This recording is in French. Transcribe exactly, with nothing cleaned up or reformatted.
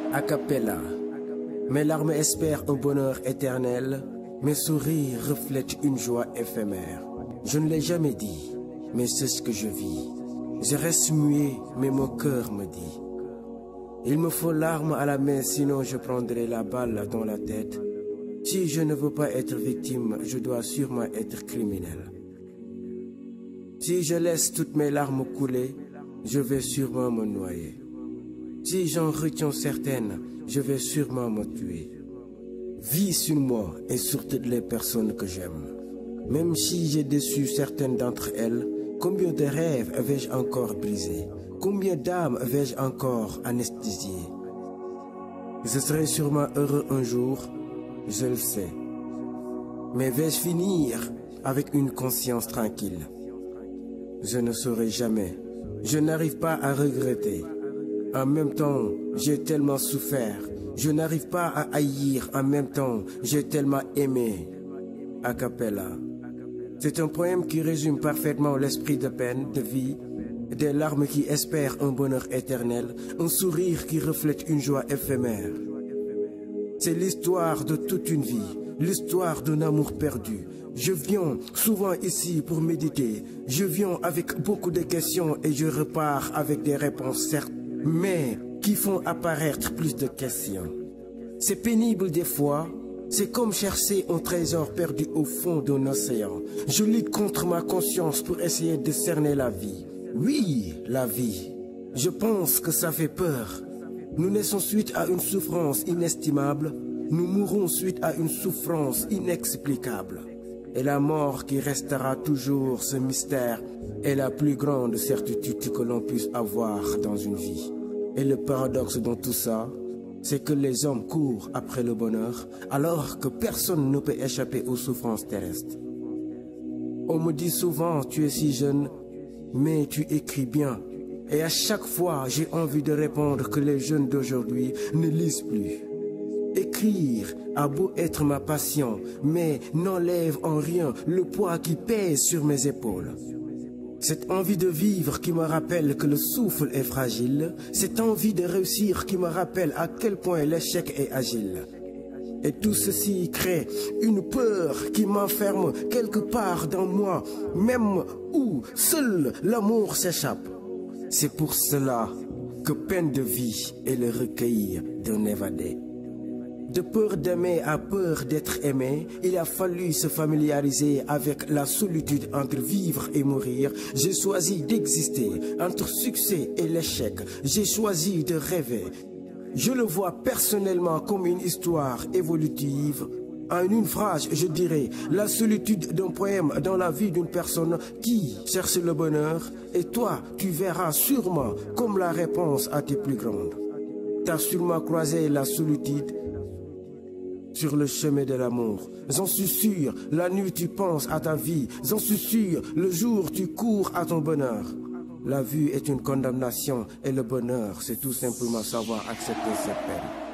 A cappella. Mes larmes espèrent un bonheur éternel, mes sourires reflètent une joie éphémère. Je ne l'ai jamais dit, mais c'est ce que je vis. Je reste muet, mais mon cœur me dit. Il me faut l'arme à la main, sinon je prendrai la balle dans la tête. Si je ne veux pas être victime, je dois sûrement être criminel. Si je laisse toutes mes larmes couler, je vais sûrement me noyer. Si j'en retiens certaines, je vais sûrement me tuer. Vis sur moi et sur toutes les personnes que j'aime. Même si j'ai déçu certaines d'entre elles, combien de rêves vais-je encore briser? Combien d'âmes vais-je encore anesthésier? Je serai sûrement heureux un jour, je le sais. Mais vais-je finir avec une conscience tranquille? Je ne saurai jamais. Je n'arrive pas à regretter. En même temps, j'ai tellement souffert. Je n'arrive pas à haïr. En même temps, j'ai tellement aimé. A cappella. C'est un poème qui résume parfaitement l'esprit de peine, de vie, des larmes qui espèrent un bonheur éternel, un sourire qui reflète une joie éphémère. C'est l'histoire de toute une vie, l'histoire d'un amour perdu. Je viens souvent ici pour méditer. Je viens avec beaucoup de questions et je repars avec des réponses certes, mais qui font apparaître plus de questions. C'est pénible des fois, c'est comme chercher un trésor perdu au fond d'un océan. Je lutte contre ma conscience pour essayer de cerner la vie. Oui, la vie. Je pense que ça fait peur. Nous naissons suite à une souffrance inestimable. Nous mourrons suite à une souffrance inexplicable. Et la mort qui restera toujours ce mystère est la plus grande certitude que l'on puisse avoir dans une vie. Et le paradoxe dans tout ça, c'est que les hommes courent après le bonheur alors que personne ne peut échapper aux souffrances terrestres. On me dit souvent, tu es si jeune, mais tu écris bien. Et à chaque fois, j'ai envie de répondre que les jeunes d'aujourd'hui ne lisent plus. Écrire a beau être ma passion, mais n'enlève en rien le poids qui pèse sur mes épaules. Cette envie de vivre qui me rappelle que le souffle est fragile, cette envie de réussir qui me rappelle à quel point l'échec est agile. Et tout ceci crée une peur qui m'enferme quelque part dans moi, même où seul l'amour s'échappe. C'est pour cela que peine de vie est le recueil d'un évadé. De peur d'aimer à peur d'être aimé, il a fallu se familiariser avec la solitude entre vivre et mourir. J'ai choisi d'exister entre succès et l'échec. J'ai choisi de rêver. Je le vois personnellement comme une histoire évolutive. En une phrase, je dirais la solitude d'un poème dans la vie d'une personne qui cherche le bonheur. Et toi, tu verras sûrement comme la réponse à tes plus grandes. T'as sûrement croisé la solitude sur le chemin de l'amour. J'en suis sûr, la nuit tu penses à ta vie. J'en suis sûr, le jour tu cours à ton bonheur. La vue est une condamnation et le bonheur, c'est tout simplement savoir accepter cette peine.